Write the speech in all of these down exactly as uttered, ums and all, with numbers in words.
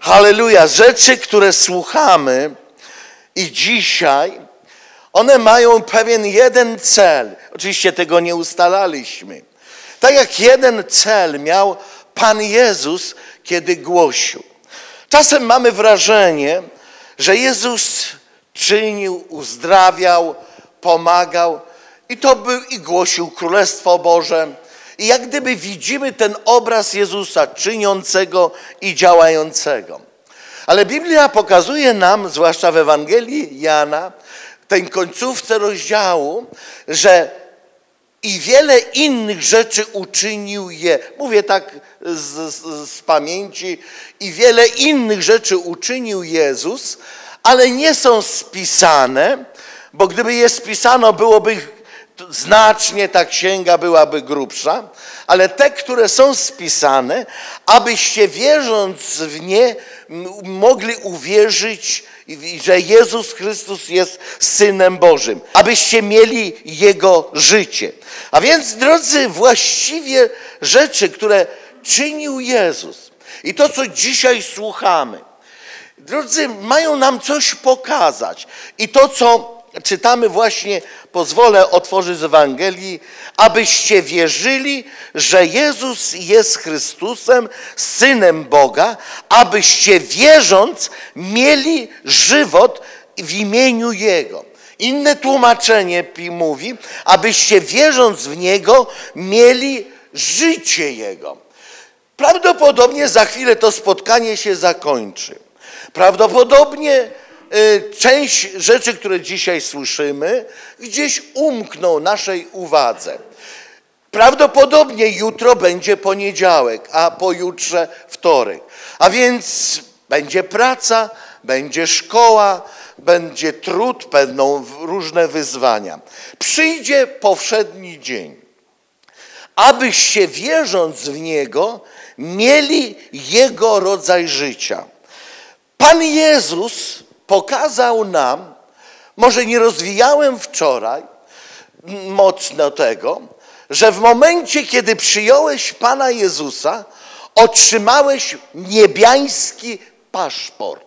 Halleluja. Rzeczy, które słuchamy i dzisiaj, one mają pewien jeden cel. Oczywiście tego nie ustalaliśmy. Tak jak jeden cel miał Pan Jezus, kiedy głosił. Czasem mamy wrażenie, że Jezus czynił, uzdrawiał, pomagał i to był i głosił Królestwo Boże. I jak gdyby widzimy ten obraz Jezusa czyniącego i działającego. Ale Biblia pokazuje nam, zwłaszcza w Ewangelii Jana, w tej końcówce rozdziału, że i wiele innych rzeczy uczynił je. Mówię tak z, z, z pamięci. I wiele innych rzeczy uczynił Jezus, ale nie są spisane, bo gdyby je spisano, byłoby znacznie, ta księga byłaby grubsza, ale te, które są spisane, abyście wierząc w nie mogli uwierzyć, że Jezus Chrystus jest Synem Bożym, abyście mieli Jego życie. A więc, drodzy, właściwie rzeczy, które czynił Jezus i to, co dzisiaj słuchamy, drodzy, mają nam coś pokazać. I to, co czytamy właśnie, pozwolę otworzyć z Ewangelii, abyście wierzyli, że Jezus jest Chrystusem, Synem Boga, abyście wierząc mieli żywot w imieniu Jego. Inne tłumaczenie mówi, abyście wierząc w Niego mieli życie Jego. Prawdopodobnie za chwilę to spotkanie się zakończy. Prawdopodobnie część rzeczy, które dzisiaj słyszymy, gdzieś umkną naszej uwadze. Prawdopodobnie jutro będzie poniedziałek, a pojutrze wtorek. A więc będzie praca, będzie szkoła, będzie trud, będą różne wyzwania. Przyjdzie powszedni dzień, abyście wierząc w Niego mieli Jego rodzaj życia. Pan Jezus pokazał nam, może nie rozwijałem wczoraj mocno tego, że w momencie, kiedy przyjąłeś Pana Jezusa, otrzymałeś niebiański paszport.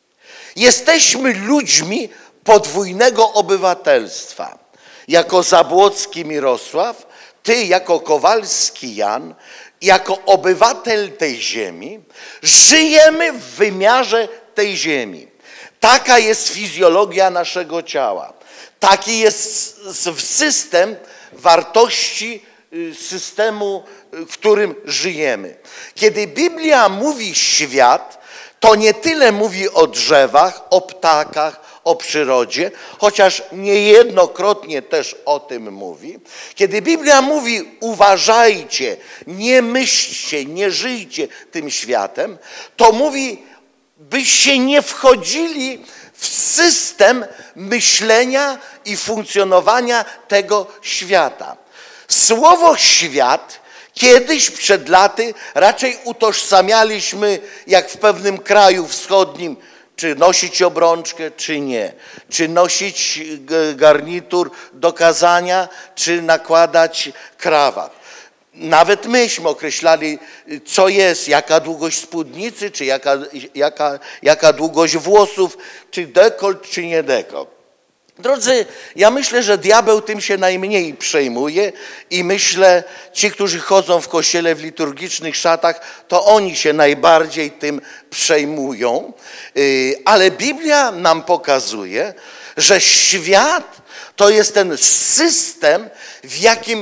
Jesteśmy ludźmi podwójnego obywatelstwa. Jako Zabłocki Mirosław, ty jako Kowalski Jan, jako obywatel tej ziemi, żyjemy w wymiarze tej ziemi. Taka jest fizjologia naszego ciała. Taki jest system wartości systemu, w którym żyjemy. Kiedy Biblia mówi świat, to nie tyle mówi o drzewach, o ptakach, o przyrodzie, chociaż niejednokrotnie też o tym mówi. Kiedy Biblia mówi uważajcie, nie myślcie, nie żyjcie tym światem, to mówi, byście nie wchodzili w system myślenia i funkcjonowania tego świata. Słowo świat kiedyś przed laty raczej utożsamialiśmy, jak w pewnym kraju wschodnim, czy nosić obrączkę, czy nie. Czy nosić garnitur do kazania, czy nakładać krawat. Nawet myśmy określali, co jest, jaka długość spódnicy, czy jaka, jaka, jaka długość włosów, czy dekolt, czy nie dekolt. Drodzy, ja myślę, że diabeł tym się najmniej przejmuje i myślę, ci, którzy chodzą w kościele w liturgicznych szatach, to oni się najbardziej tym przejmują. Ale Biblia nam pokazuje, że świat to jest ten system, w jakim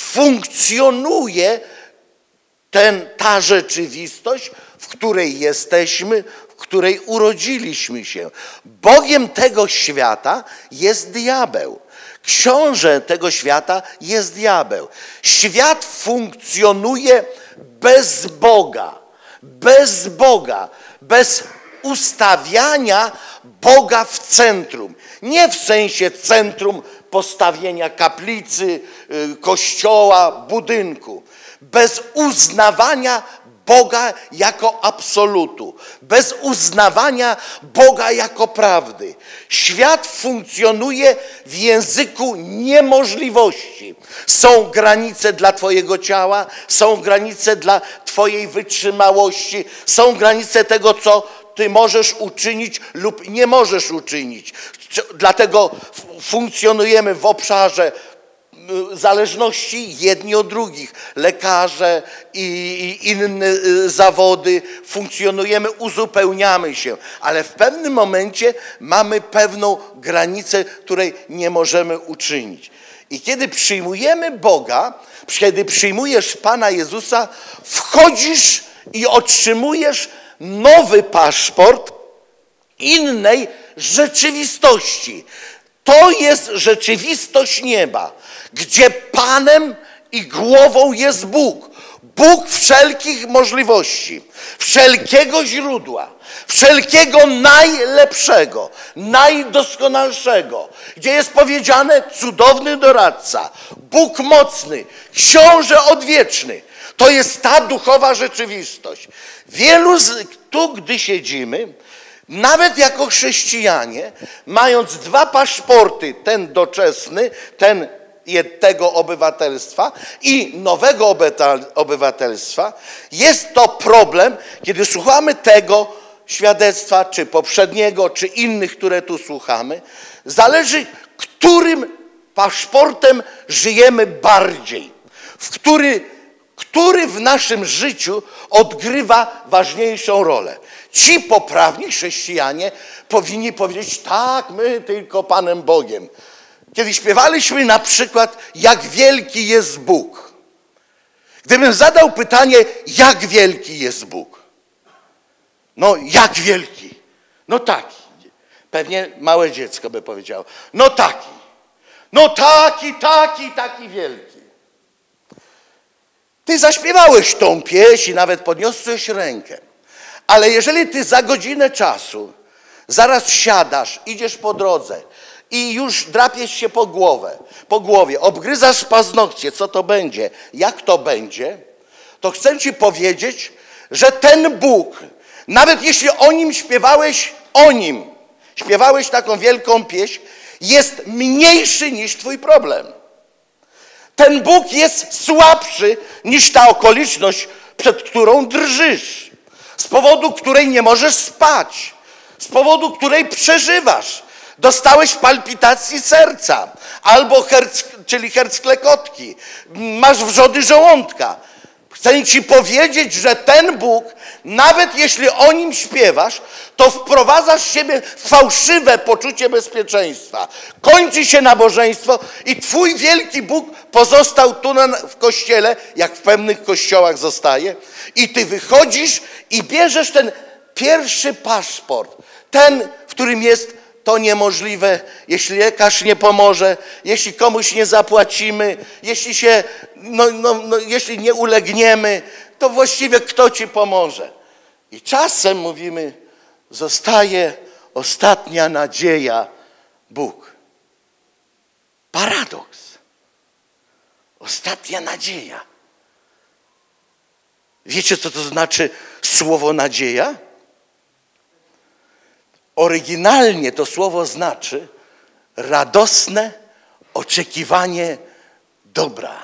funkcjonuje ten, ta rzeczywistość, w której jesteśmy, w której urodziliśmy się. Bogiem tego świata jest diabeł. Książę tego świata jest diabeł. Świat funkcjonuje bez Boga. Bez Boga. Bez ustawiania Boga w centrum. Nie w sensie centrum postawienia kaplicy, kościoła, budynku. Bez uznawania Boga jako absolutu, bez uznawania Boga jako prawdy. Świat funkcjonuje w języku niemożliwości. Są granice dla twojego ciała, są granice dla twojej wytrzymałości, są granice tego, co ty możesz uczynić lub nie możesz uczynić. Dlatego funkcjonujemy w obszarze zależności jedni od drugich. Lekarze i inne zawody, funkcjonujemy, uzupełniamy się, ale w pewnym momencie mamy pewną granicę, której nie możemy uczynić. I kiedy przyjmujemy Boga, kiedy przyjmujesz Pana Jezusa, wchodzisz i otrzymujesz nowy paszport innej rzeczywistości. To jest rzeczywistość nieba, gdzie Panem i głową jest Bóg. Bóg wszelkich możliwości, wszelkiego źródła, wszelkiego najlepszego, najdoskonalszego, gdzie jest powiedziane cudowny doradca, Bóg mocny, książę odwieczny. To jest ta duchowa rzeczywistość. Wielu z, tu, gdy siedzimy, nawet jako chrześcijanie, mając dwa paszporty, ten doczesny, ten tego obywatelstwa i nowego obywatelstwa, jest to problem, kiedy słuchamy tego świadectwa, czy poprzedniego, czy innych, które tu słuchamy. Zależy, którym paszportem żyjemy bardziej, w który który w naszym życiu odgrywa ważniejszą rolę. Ci poprawni chrześcijanie powinni powiedzieć, tak, my tylko Panem Bogiem. Kiedy śpiewaliśmy na przykład, jak wielki jest Bóg. Gdybym zadał pytanie, jak wielki jest Bóg? No, jak wielki? No taki. Pewnie małe dziecko by powiedziało. No taki. No taki, taki, taki wielki. Ty zaśpiewałeś tą pieśń i nawet podniosłeś rękę. Ale jeżeli ty za godzinę czasu zaraz siadasz, idziesz po drodze i już drapiesz się po głowę, po głowie, obgryzasz paznokcie, co to będzie, jak to będzie, to chcę ci powiedzieć, że ten Bóg, nawet jeśli o Nim śpiewałeś, o Nim, śpiewałeś taką wielką pieśń, jest mniejszy niż twój problem. Ten Bóg jest słabszy niż ta okoliczność, przed którą drżysz, z powodu której nie możesz spać, z powodu której przeżywasz. Dostałeś palpitacji serca, albo herc, czyli herc klekotki, masz wrzody żołądka. Chcę ci powiedzieć, że ten Bóg, nawet jeśli o Nim śpiewasz, to wprowadzasz w siebie fałszywe poczucie bezpieczeństwa. Kończy się nabożeństwo i twój wielki Bóg pozostał tu na, w kościele, jak w pewnych kościołach zostaje, i ty wychodzisz i bierzesz ten pierwszy paszport, ten, w którym jest to niemożliwe, jeśli lekarz nie pomoże, jeśli komuś nie zapłacimy, jeśli się, no, no, no, jeśli nie ulegniemy, to właściwie kto ci pomoże? I czasem mówimy, zostaje ostatnia nadzieja, Bóg. Paradoks. Ostatnia nadzieja. Wiecie, co to znaczy słowo nadzieja? Oryginalnie to słowo znaczy radosne oczekiwanie dobra.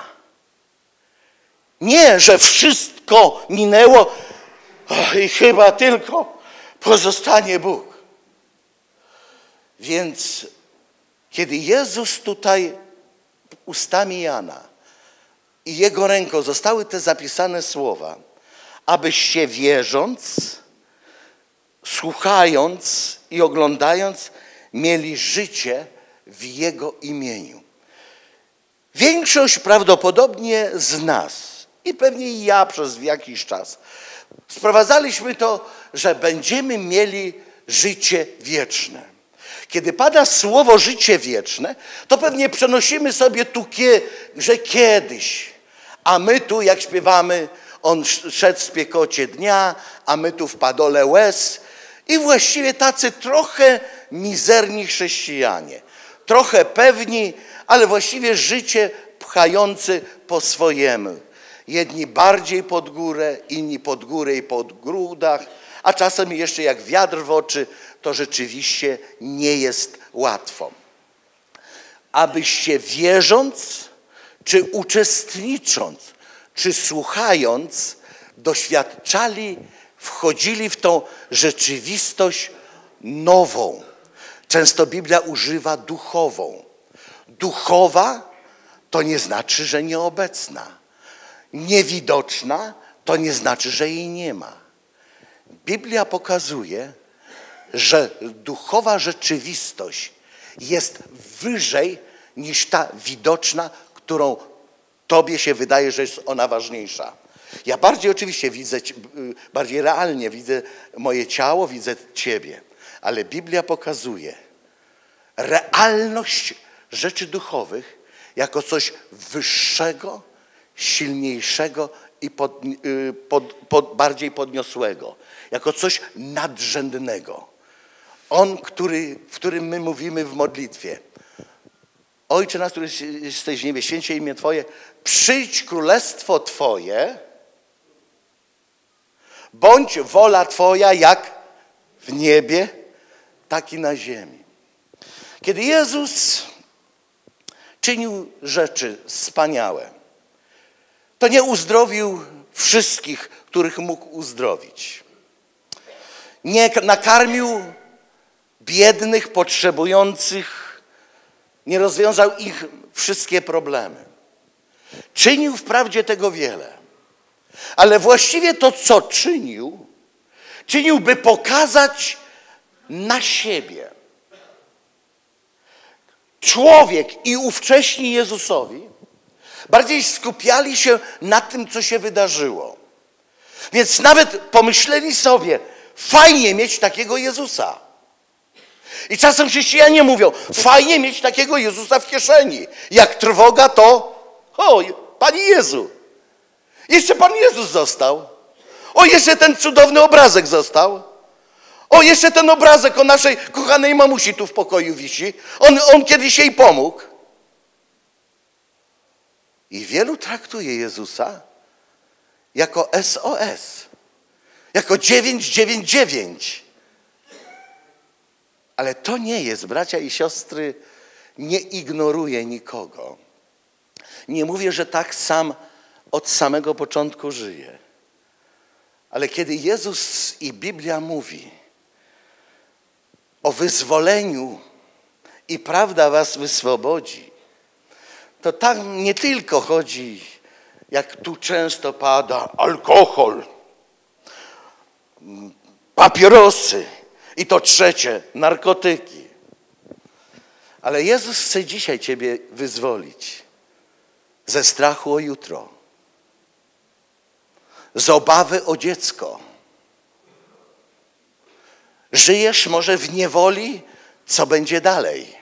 Nie, że wszystko minęło oh, i chyba tylko pozostanie Bóg. Więc kiedy Jezus tutaj ustami Jana i jego ręką zostały te zapisane słowa, abyś się wierząc, słuchając i oglądając, mieli życie w Jego imieniu. Większość prawdopodobnie z nas, i pewnie i ja przez jakiś czas, sprowadzaliśmy to, że będziemy mieli życie wieczne. Kiedy pada słowo życie wieczne, to pewnie przenosimy sobie tu, że kiedyś, a my tu, jak śpiewamy, on szedł w spiekocie dnia, a my tu w padole łez. I właściwie tacy trochę mizerni chrześcijanie, trochę pewni, ale właściwie życie pchający po swojemu. Jedni bardziej pod górę, inni pod górę i pod grudach, a czasem jeszcze jak wiatr w oczy, to rzeczywiście nie jest łatwo. Abyście wierząc, czy uczestnicząc, czy słuchając, doświadczali, wchodzili w tą rzeczywistość nową. Często Biblia używa duchową. Duchowa to nie znaczy, że nieobecna. Niewidoczna to nie znaczy, że jej nie ma. Biblia pokazuje, że duchowa rzeczywistość jest wyżej niż ta widoczna, którą tobie się wydaje, że jest ona ważniejsza. Ja bardziej oczywiście widzę, bardziej realnie widzę moje ciało, widzę ciebie, ale Biblia pokazuje realność rzeczy duchowych jako coś wyższego, silniejszego i pod, pod, pod, bardziej podniosłego, jako coś nadrzędnego. On, który, w którym my mówimy w modlitwie: Ojcze nasz, który jesteś w niebie, święć się imię Twoje, przyjdź królestwo Twoje, bądź wola Twoja jak w niebie, tak i na ziemi. Kiedy Jezus czynił rzeczy wspaniałe, to nie uzdrowił wszystkich, których mógł uzdrowić. Nie nakarmił biednych, potrzebujących, nie rozwiązał ich wszystkie problemy. Czynił wprawdzie tego wiele, ale właściwie to, co czynił, czynił, by pokazać na siebie. Człowiek i ówcześni Jezusowi bardziej skupiali się na tym, co się wydarzyło. Więc nawet pomyśleli sobie: fajnie mieć takiego Jezusa. I czasem chrześcijanie mówią: fajnie mieć takiego Jezusa w kieszeni. Jak trwoga, to o, Panie Jezu. Jeszcze Pan Jezus został. O, jeszcze ten cudowny obrazek został. O, jeszcze ten obrazek o naszej kochanej mamusi tu w pokoju wisi. On, on kiedyś jej pomógł. I wielu traktuje Jezusa jako S O S. Jako dziewięć dziewięć dziewięć. Ale to nie jest, bracia i siostry, nie ignoruje nikogo. Nie mówię, że tak sam od samego początku żyje. Ale kiedy Jezus i Biblia mówi o wyzwoleniu i prawda was wyswobodzi, to tam nie tylko chodzi, jak tu często pada, alkohol, papierosy i to trzecie, narkotyki. Ale Jezus chce dzisiaj ciebie wyzwolić ze strachu o jutro, z obawy o dziecko. Żyjesz może w niewoli, co będzie dalej.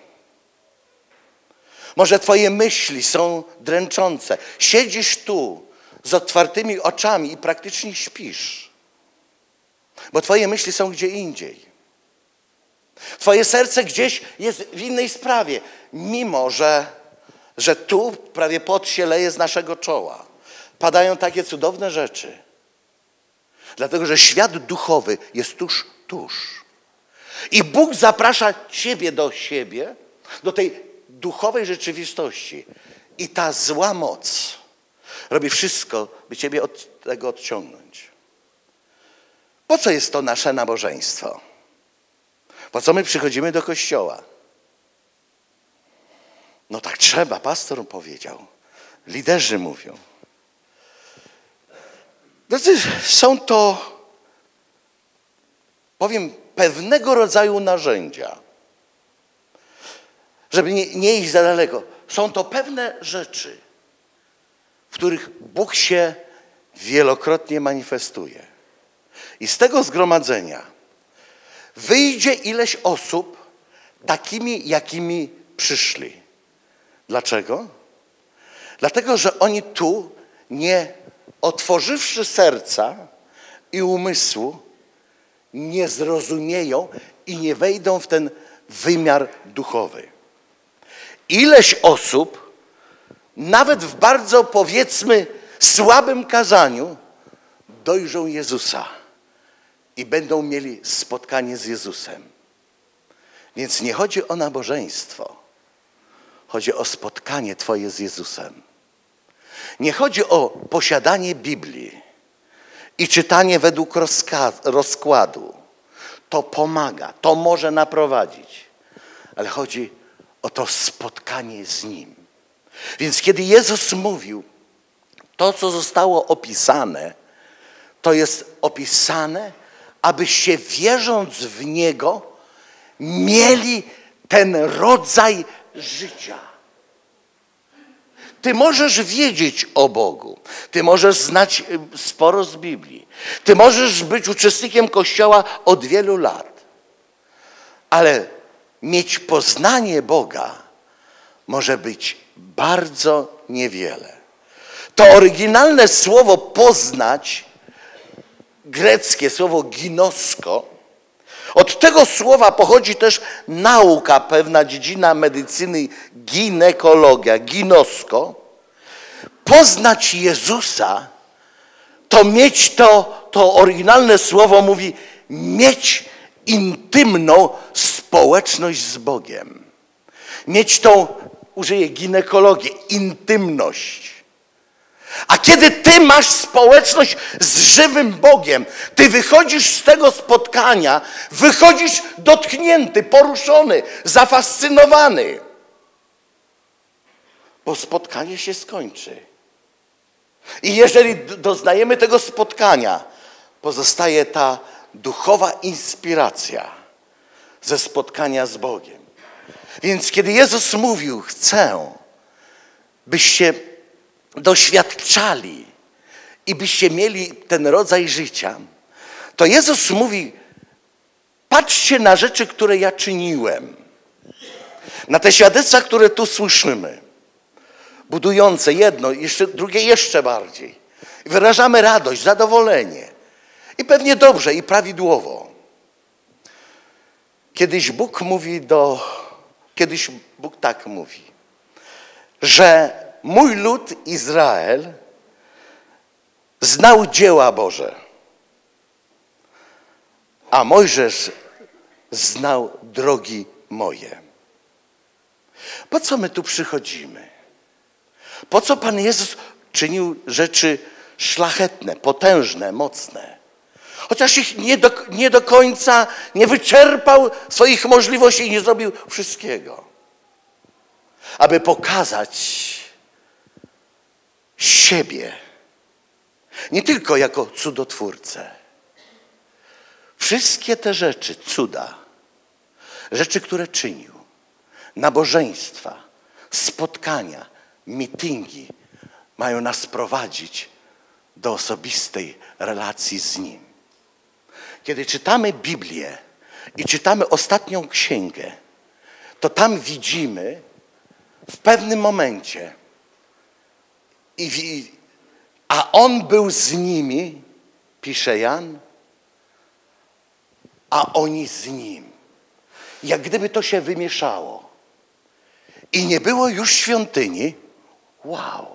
Może twoje myśli są dręczące. Siedzisz tu z otwartymi oczami i praktycznie śpisz, bo twoje myśli są gdzie indziej. Twoje serce gdzieś jest w innej sprawie, mimo że, że tu prawie pot się leje z naszego czoła. Padają takie cudowne rzeczy. Dlatego, że świat duchowy jest tuż, tuż. I Bóg zaprasza ciebie do siebie, do tej duchowej rzeczywistości. I ta zła moc robi wszystko, by ciebie od tego odciągnąć. Po co jest to nasze nabożeństwo? Po co my przychodzimy do kościoła? No tak trzeba, pastor powiedział. Liderzy mówią. Drodzy, są to, powiem, pewnego rodzaju narzędzia. Żeby nie, nie iść za daleko. Są to pewne rzeczy, w których Bóg się wielokrotnie manifestuje. I z tego zgromadzenia wyjdzie ileś osób takimi, jakimi przyszli. Dlaczego? Dlatego, że oni tu, nie otworzywszy serca i umysłu, nie zrozumieją i nie wejdą w ten wymiar duchowy. Ileś osób, nawet w bardzo, powiedzmy, słabym kazaniu dojrzą Jezusa i będą mieli spotkanie z Jezusem. Więc nie chodzi o nabożeństwo, chodzi o spotkanie Twoje z Jezusem. Nie chodzi o posiadanie Biblii i czytanie według rozkładu. To pomaga, to może naprowadzić, ale chodzi o to spotkanie z Nim. Więc kiedy Jezus mówił, to co zostało opisane, to jest opisane, abyście wierząc w Niego mieli ten rodzaj życia. Ty możesz wiedzieć o Bogu. Ty możesz znać sporo z Biblii. Ty możesz być uczestnikiem Kościoła od wielu lat. Ale mieć poznanie Boga może być bardzo niewiele. To oryginalne słowo poznać, greckie słowo ginosko, od tego słowa pochodzi też nauka, pewna dziedzina medycyny, ginekologia, ginosko. Poznać Jezusa, to mieć to, to oryginalne słowo mówi, mieć intymną społeczność z Bogiem. Mieć tą, użyję ginekologię, intymność. A kiedy ty masz społeczność z żywym Bogiem, ty wychodzisz z tego spotkania, wychodzisz dotknięty, poruszony, zafascynowany. Bo spotkanie się skończy. I jeżeli doznajemy tego spotkania, pozostaje ta duchowa inspiracja ze spotkania z Bogiem. Więc kiedy Jezus mówił, chcę, byście doświadczali i byście mieli ten rodzaj życia, to Jezus mówi, patrzcie na rzeczy, które ja czyniłem. Na te świadectwa, które tu słyszymy. Budujące jedno, jeszcze, drugie jeszcze bardziej. I wyrażamy radość, zadowolenie. I pewnie dobrze i prawidłowo. Kiedyś Bóg mówi do... Kiedyś Bóg tak mówi, że mój lud Izrael znał dzieła Boże, a Mojżesz znał drogi moje. Po co my tu przychodzimy? Po co Pan Jezus czynił rzeczy szlachetne, potężne, mocne? Chociaż ich nie do, nie do końca nie wyczerpał swoich możliwości i nie zrobił wszystkiego. Aby pokazać siebie nie tylko jako cudotwórcę. Wszystkie te rzeczy, cuda, rzeczy, które czynił, nabożeństwa, spotkania, mityngi mają nas prowadzić do osobistej relacji z Nim. Kiedy czytamy Biblię i czytamy ostatnią księgę, to tam widzimy w pewnym momencie, i, a On był z nimi, pisze Jan, a oni z Nim. Jak gdyby to się wymieszało. I nie było już świątyni. Wow.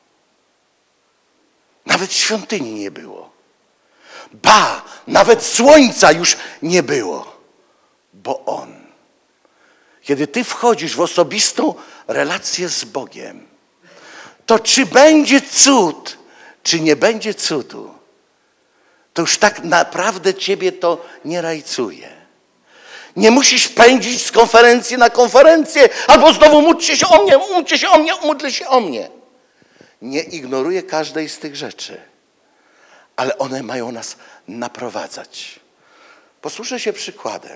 Nawet świątyni nie było. Ba, nawet słońca już nie było. Bo On. Kiedy ty wchodzisz w osobistą relację z Bogiem, to czy będzie cud, czy nie będzie cudu, to już tak naprawdę ciebie to nie rajcuje. Nie musisz pędzić z konferencji na konferencję, albo znowu módlcie się o mnie, módlcie się o mnie, módlę się o mnie. Nie ignoruję każdej z tych rzeczy, ale one mają nas naprowadzać. Posłużę się przykładem.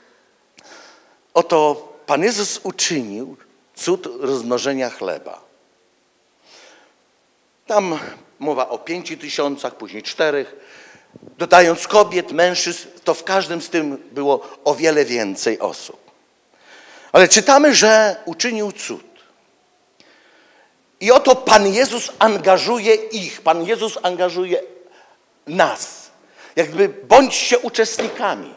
Oto Pan Jezus uczynił cud rozmnożenia chleba. Tam mowa o pięciu tysiącach, później czterech. Dodając kobiet, mężczyzn, to w każdym z tym było o wiele więcej osób. Ale czytamy, że uczynił cud. I oto Pan Jezus angażuje ich. Pan Jezus angażuje nas. Jakby bądźcie uczestnikami.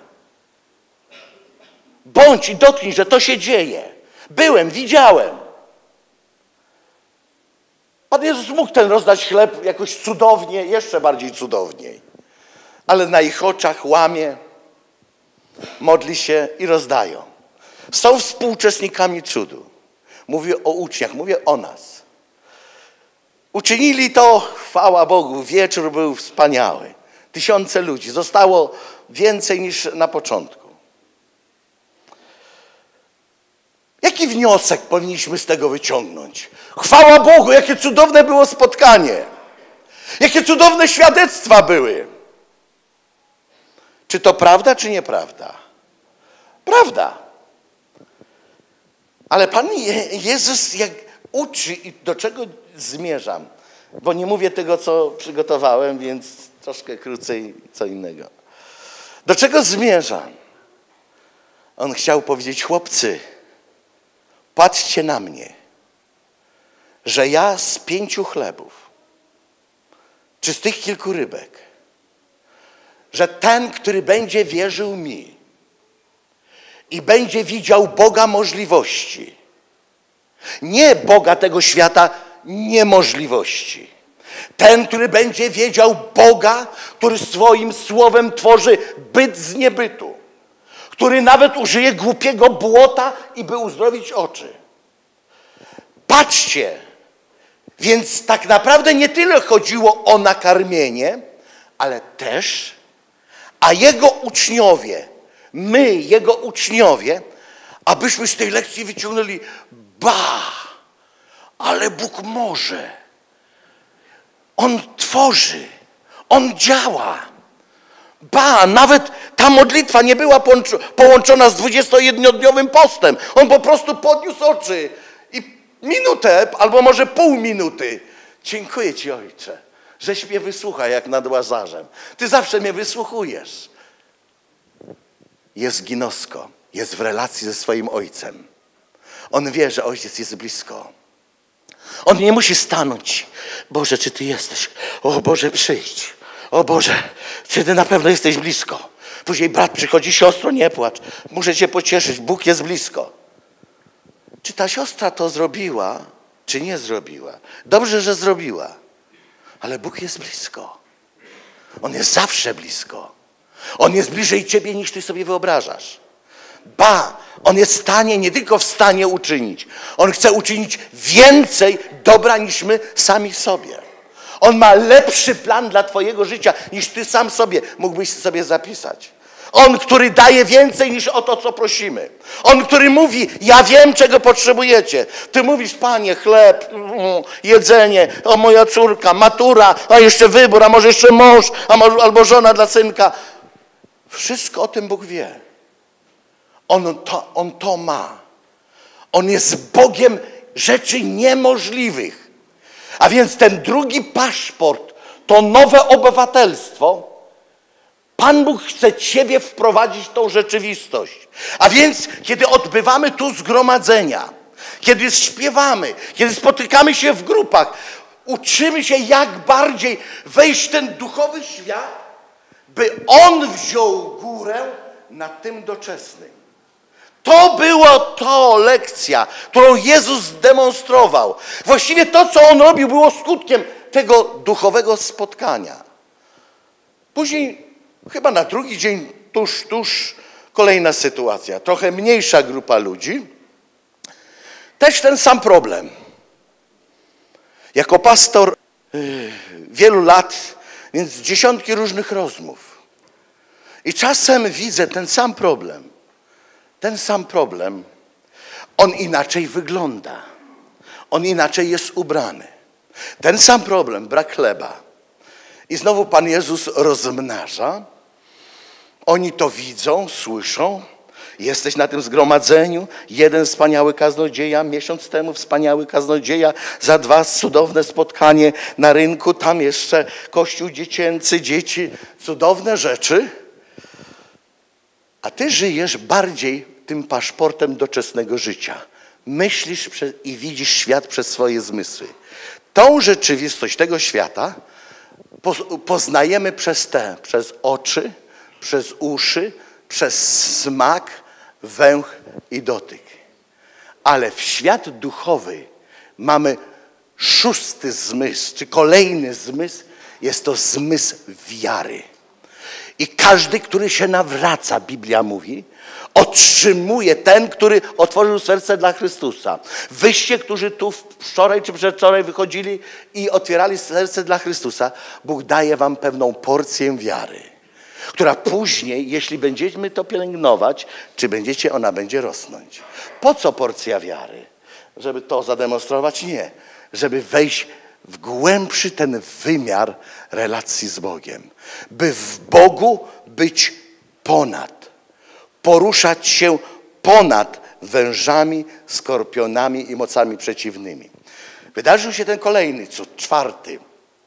Bądź i dotknij, że to się dzieje. Byłem, widziałem. Pan Jezus mógł ten rozdać chleb jakoś cudownie, jeszcze bardziej cudowniej. Ale na ich oczach łamie, modli się i rozdają. Są współuczestnikami cudu. Mówię o uczniach, mówię o nas. Uczynili to, chwała Bogu, wieczór był wspaniały. Tysiące ludzi, zostało więcej niż na początku. Jaki wniosek powinniśmy z tego wyciągnąć? Chwała Bogu, jakie cudowne było spotkanie. Jakie cudowne świadectwa były. Czy to prawda, czy nieprawda? Prawda. Ale Pan Jezus jak uczy i do czego zmierzam, bo nie mówię tego, co przygotowałem, więc troszkę krócej co innego. Do czego zmierzam? On chciał powiedzieć, chłopcy, patrzcie na mnie, że ja z pięciu chlebów, czy z tych kilku rybek, że ten, który będzie wierzył mi i będzie widział Boga możliwości, nie Boga tego świata niemożliwości. Ten, który będzie wiedział Boga, który swoim słowem tworzy byt z niebytu, który nawet użyje głupiego błota i by uzdrowić oczy. Patrzcie, więc tak naprawdę nie tyle chodziło o nakarmienie, ale też, a Jego uczniowie, my, Jego uczniowie, abyśmy z tej lekcji wyciągnęli, ba, ale Bóg może. On tworzy, On działa. Ba, nawet ta modlitwa nie była połączona z dwudziestojednodniowym postem. On po prostu podniósł oczy i minutę, albo może pół minuty. Dziękuję Ci, Ojcze, żeś mnie wysłuchał jak nad Łazarzem. Ty zawsze mnie wysłuchujesz. Jest ginosko, jest w relacji ze swoim Ojcem. On wie, że Ojciec jest blisko. On nie musi stanąć. Boże, czy Ty jesteś? O Boże, przyjdź. O Boże, czy Ty na pewno jesteś blisko? Później brat przychodzi, siostro, nie płacz. Muszę Cię pocieszyć, Bóg jest blisko. Czy ta siostra to zrobiła, czy nie zrobiła? Dobrze, że zrobiła. Ale Bóg jest blisko. On jest zawsze blisko. On jest bliżej Ciebie, niż Ty sobie wyobrażasz. Ba, On jest w stanie, nie tylko w stanie uczynić. On chce uczynić więcej dobra niż my sami sobie. On ma lepszy plan dla Twojego życia, niż Ty sam sobie mógłbyś sobie zapisać. On, który daje więcej niż o to, co prosimy. On, który mówi, ja wiem, czego potrzebujecie. Ty mówisz, Panie, chleb, jedzenie, o moja córka, matura, a jeszcze wybór, a może jeszcze mąż, a może, albo żona dla synka. Wszystko o tym Bóg wie. On to, on to ma. On jest Bogiem rzeczy niemożliwych. A więc ten drugi paszport, to nowe obywatelstwo, Pan Bóg chce Ciebie wprowadzić w tą rzeczywistość. A więc, kiedy odbywamy tu zgromadzenia, kiedy śpiewamy, kiedy spotykamy się w grupach, uczymy się jak bardziej wejść w ten duchowy świat, by On wziął górę nad tym doczesnym. To była to lekcja, którą Jezus demonstrował. Właściwie to, co On robił, było skutkiem tego duchowego spotkania. Później, chyba na drugi dzień, tuż, tuż, kolejna sytuacja. Trochę mniejsza grupa ludzi. Też ten sam problem. Jako pastor yy, wielu lat, więc dziesiątki różnych rozmów. I czasem widzę ten sam problem. Ten sam problem, on inaczej wygląda. On inaczej jest ubrany. Ten sam problem, brak chleba. I znowu Pan Jezus rozmnaża. Oni to widzą, słyszą. Jesteś na tym zgromadzeniu. Jeden wspaniały kaznodzieja, miesiąc temu wspaniały kaznodzieja, za dwa cudowne spotkanie na rynku. Tam jeszcze kościół dziecięcy, dzieci. Cudowne rzeczy. A ty żyjesz bardziej tym paszportem doczesnego życia. Myślisz i widzisz świat przez swoje zmysły. Tą rzeczywistość tego świata poznajemy przez te, przez oczy, przez uszy, przez smak, węch i dotyk. Ale w świat duchowy mamy szósty zmysł, czy kolejny zmysł, jest to zmysł wiary. I każdy, który się nawraca, Biblia mówi, otrzymuje ten, który otworzył serce dla Chrystusa. Wyście, którzy tu wczoraj czy przedwczoraj wychodzili i otwierali serce dla Chrystusa, Bóg daje wam pewną porcję wiary, która później, jeśli będziemy to pielęgnować, czy będziecie, ona będzie rosnąć. Po co porcja wiary? Żeby to zademonstrować? Nie. Żeby wejść w głębszy ten wymiar relacji z Bogiem. By w Bogu być ponad. Poruszać się ponad wężami, skorpionami i mocami przeciwnymi. Wydarzył się ten kolejny cud, czwarty,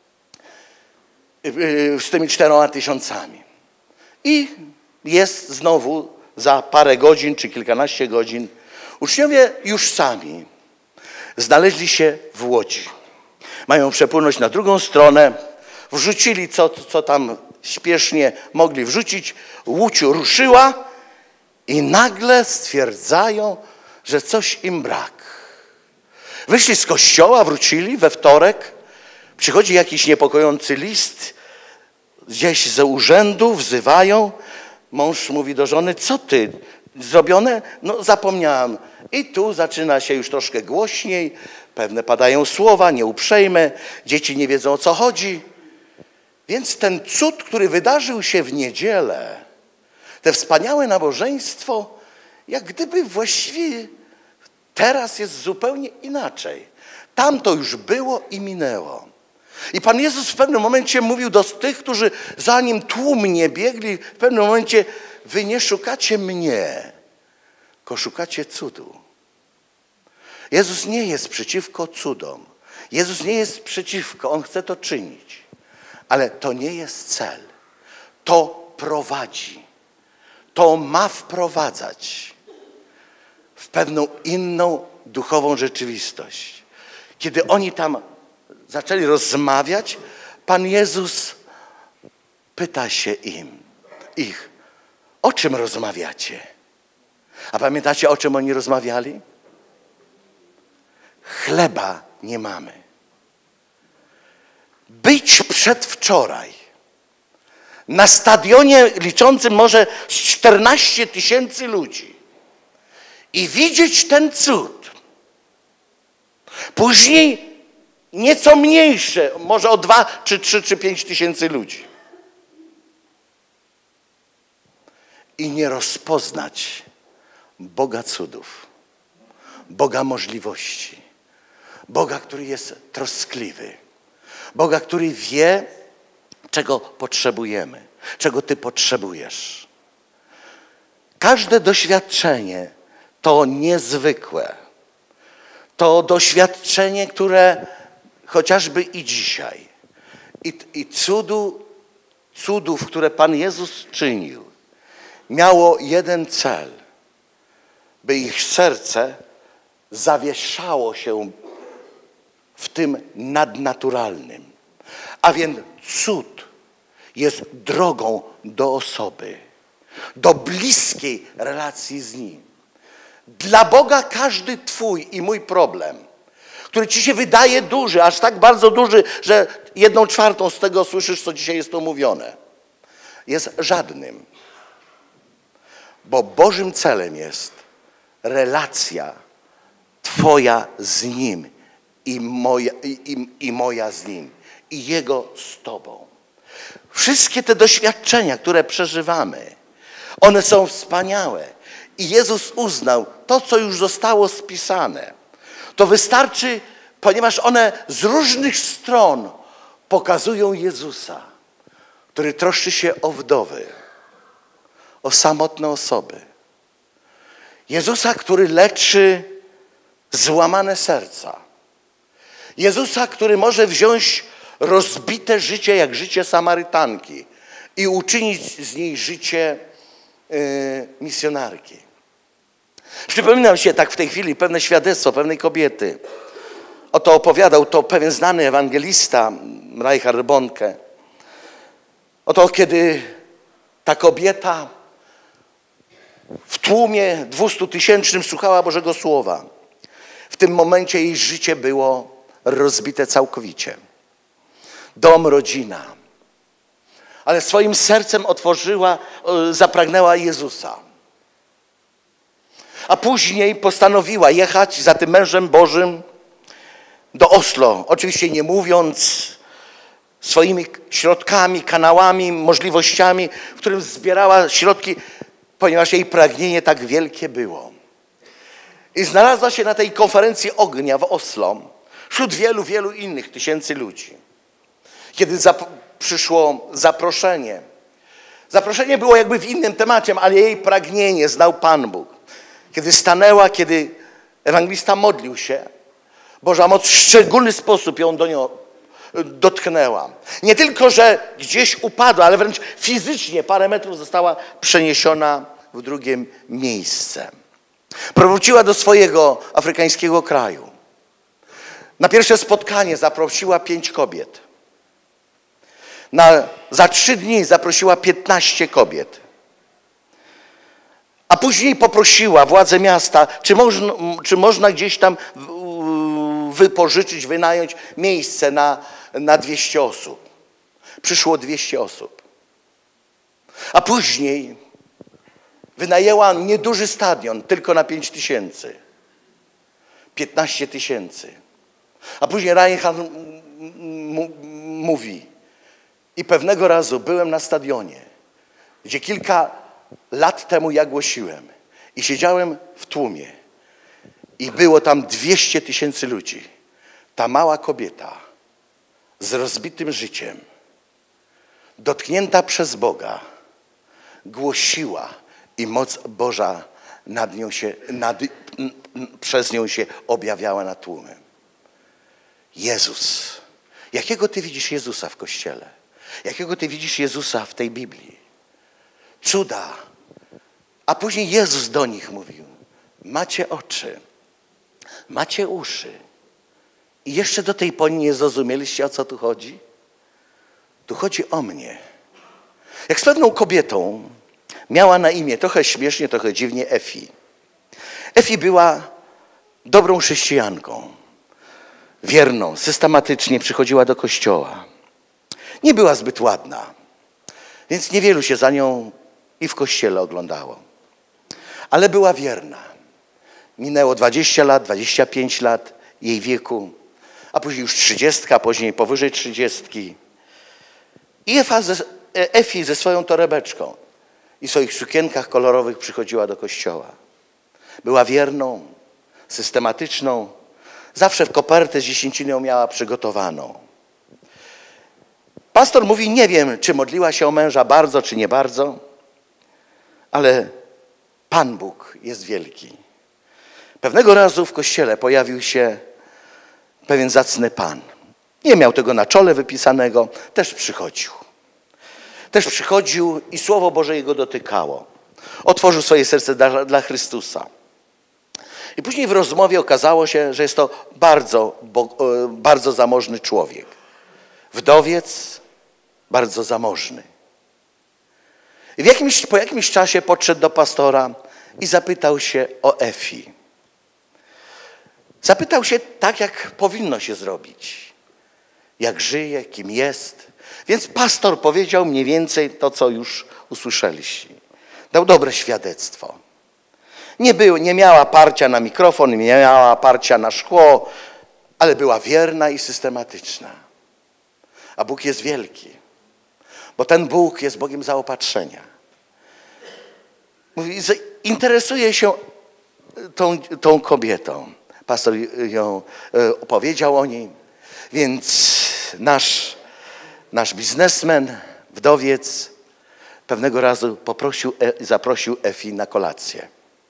z tymi czteroma tysiącami. I jest znowu za parę godzin, czy kilkanaście godzin, uczniowie już sami znaleźli się w łodzi. Mają przepłynąć na drugą stronę, wrzucili co, co tam śpiesznie mogli wrzucić, łódź ruszyła i nagle stwierdzają, że coś im brak. Wyszli z kościoła, wrócili we wtorek, przychodzi jakiś niepokojący list, gdzieś ze urzędu wzywają, mąż mówi do żony, co ty, zrobione? No zapomniałam. I tu zaczyna się już troszkę głośniej, pewne padają słowa, nieuprzejme, dzieci nie wiedzą, o co chodzi. Więc ten cud, który wydarzył się w niedzielę, te wspaniałe nabożeństwo, jak gdyby właściwie teraz jest zupełnie inaczej. Tam to już było i minęło. I Pan Jezus w pewnym momencie mówił do tych, którzy za Nim tłumnie biegli, w pewnym momencie, wy nie szukacie mnie, tylko szukacie cudu. Jezus nie jest przeciwko cudom. Jezus nie jest przeciwko, On chce to czynić. Ale to nie jest cel. To prowadzi. To ma wprowadzać w pewną inną duchową rzeczywistość. Kiedy oni tam zaczęli rozmawiać, Pan Jezus pyta się im, ich, o czym rozmawiacie? A pamiętacie, o czym oni rozmawiali? Chleba nie mamy. Być przedwczoraj na stadionie liczącym może czternaście tysięcy ludzi i widzieć ten cud. Później nieco mniejsze, może o dwa, czy trzy, czy pięć tysięcy ludzi. I nie rozpoznać Boga cudów, Boga możliwości, Boga, który jest troskliwy, Boga, który wie, czego potrzebujemy, czego Ty potrzebujesz. Każde doświadczenie to niezwykłe. To doświadczenie, które chociażby i dzisiaj, i, i cudu, cudów, które Pan Jezus czynił, miało jeden cel, by ich serce zawieszało się w tym nadnaturalnym. A więc cud jest drogą do osoby, do bliskiej relacji z Nim. Dla Boga każdy Twój i mój problem, który Ci się wydaje duży, aż tak bardzo duży, że jedną czwartą z tego słyszysz, co dzisiaj jest tu mówione, jest żadnym. Bo Bożym celem jest relacja Twoja z Nim i moja, i, i, i moja z Nim i Jego z Tobą. Wszystkie te doświadczenia, które przeżywamy, one są wspaniałe. I Jezus uznał to, co już zostało spisane. To wystarczy, ponieważ one z różnych stron pokazują Jezusa, który troszczy się o wdowy, o samotne osoby. Jezusa, który leczy złamane serca. Jezusa, który może wziąć rozbite życie, jak życie Samarytanki i uczynić z niej życie yy, misjonarki. Przypominam się tak w tej chwili pewne świadectwo pewnej kobiety. Oto opowiadał to pewien znany ewangelista, Reinhard Bonke. Oto kiedy ta kobieta w tłumie dwustutysięcznym słuchała Bożego Słowa, w tym momencie jej życie było rozbite całkowicie. Dom, rodzina. Ale swoim sercem otworzyła, zapragnęła Jezusa. A później postanowiła jechać za tym mężem Bożym do Oslo. Oczywiście nie mówiąc, swoimi środkami, kanałami, możliwościami, w którym zbierała środki, ponieważ jej pragnienie tak wielkie było. I znalazła się na tej konferencji ognia w Oslo wśród wielu, wielu innych tysięcy ludzi. Kiedy zap- przyszło zaproszenie. Zaproszenie było jakby w innym temacie, ale jej pragnienie znał Pan Bóg. Kiedy stanęła, kiedy ewangelista modlił się, Boża moc w szczególny sposób ją do niego dotknęła. Nie tylko, że gdzieś upadła, ale wręcz fizycznie parę metrów została przeniesiona w drugie miejsce. Powróciła do swojego afrykańskiego kraju. Na pierwsze spotkanie zaprosiła pięć kobiet. Na, za trzy dni zaprosiła piętnaście kobiet. A później poprosiła władze miasta, czy można, czy można gdzieś tam wypożyczyć, wynająć miejsce na, na dwieście osób. Przyszło dwieście osób. A później wynajęła nieduży stadion, tylko na pięć tysięcy. piętnaście tysięcy. A później Reinhard mówi, i pewnego razu byłem na stadionie, gdzie kilka lat temu ja głosiłem i siedziałem w tłumie i było tam dwieście tysięcy ludzi. Ta mała kobieta z rozbitym życiem, dotknięta przez Boga, głosiła i moc Boża nad nią się, nad, przez nią się objawiała nad tłumem. Jezus. Jakiego ty widzisz Jezusa w Kościele? Jakiego ty widzisz Jezusa w tej Biblii? Cuda. A później Jezus do nich mówił, macie oczy, macie uszy. I jeszcze do tej pory nie zrozumieliście, o co tu chodzi? Tu chodzi o mnie. Jak z pewną kobietą miała na imię, trochę śmiesznie, trochę dziwnie, Efi. Efi była dobrą chrześcijanką, wierną, systematycznie przychodziła do kościoła. Nie była zbyt ładna, więc niewielu się za nią i w kościele oglądało. Ale była wierna. Minęło dwadzieścia lat, dwadzieścia pięć lat jej wieku, a później już trzydziestka, później powyżej trzydziestki. I Efa ze, Efi ze swoją torebeczką i w swoich sukienkach kolorowych przychodziła do kościoła. Była wierną, systematyczną. Zawsze kopertę z dziesięciną miała przygotowaną. Pastor mówi, nie wiem, czy modliła się o męża bardzo, czy nie bardzo, ale Pan Bóg jest wielki. Pewnego razu w kościele pojawił się pewien zacny Pan. Nie miał tego na czole wypisanego, też przychodził. Też przychodził i Słowo Boże jego dotykało. Otworzył swoje serce dla, dla Chrystusa. I później w rozmowie okazało się, że jest to bardzo, bo, bardzo zamożny człowiek. Wdowiec, bardzo zamożny. I w jakimś, po jakimś czasie podszedł do pastora i zapytał się o Efi. Zapytał się tak, jak powinno się zrobić. Jak żyje, kim jest. Więc pastor powiedział mniej więcej to, co już usłyszeliście. Dał dobre świadectwo. Nie, był, nie miała parcia na mikrofon, nie miała parcia na szkło, ale była wierna i systematyczna. A Bóg jest wielki, bo ten Bóg jest Bogiem zaopatrzenia. Mówi, interesuje się tą, tą kobietą. Pastor ją opowiedział o niej, więc nasz, nasz biznesmen, wdowiec, pewnego razu poprosił, zaprosił Efi na kolację.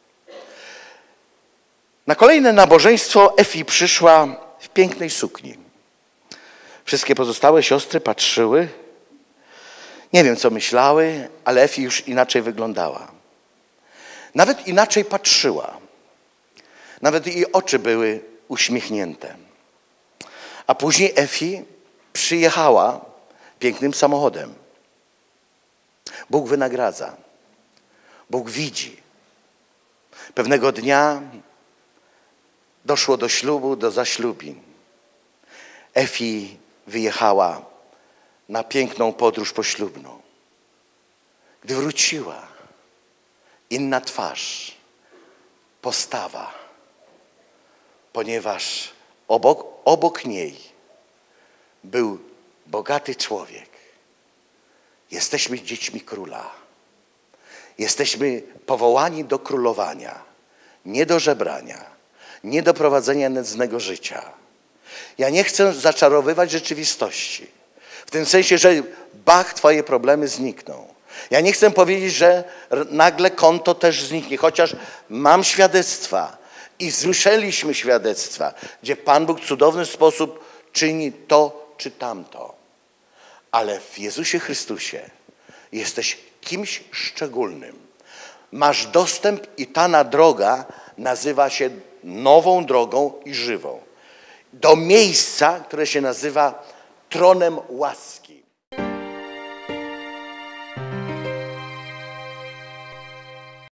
Na kolejne nabożeństwo Efi przyszła w pięknej sukni. Wszystkie pozostałe siostry patrzyły. Nie wiem, co myślały, ale Efi już inaczej wyglądała. Nawet inaczej patrzyła. Nawet jej oczy były uśmiechnięte. A później Efi przyjechała pięknym samochodem. Bóg wynagradza. Bóg widzi. Pewnego dnia doszło do ślubu, do zaślubin. Efi wyjechała na piękną podróż poślubną. Gdy wróciła, inna twarz, postawa, ponieważ obok, obok niej był bogaty człowiek. Jesteśmy dziećmi króla. Jesteśmy powołani do królowania, nie do żebrania, nie do prowadzenia nędznego życia. Ja nie chcę zaczarowywać rzeczywistości. W tym sensie, że bach, twoje problemy znikną. Ja nie chcę powiedzieć, że nagle konto też zniknie, chociaż mam świadectwa i słyszeliśmy świadectwa, gdzie Pan Bóg w cudowny sposób czyni to czy tamto. Ale w Jezusie Chrystusie jesteś kimś szczególnym. Masz dostęp i ta droga nazywa się nową drogą i żywą. Do miejsca, które się nazywa tronem łaski.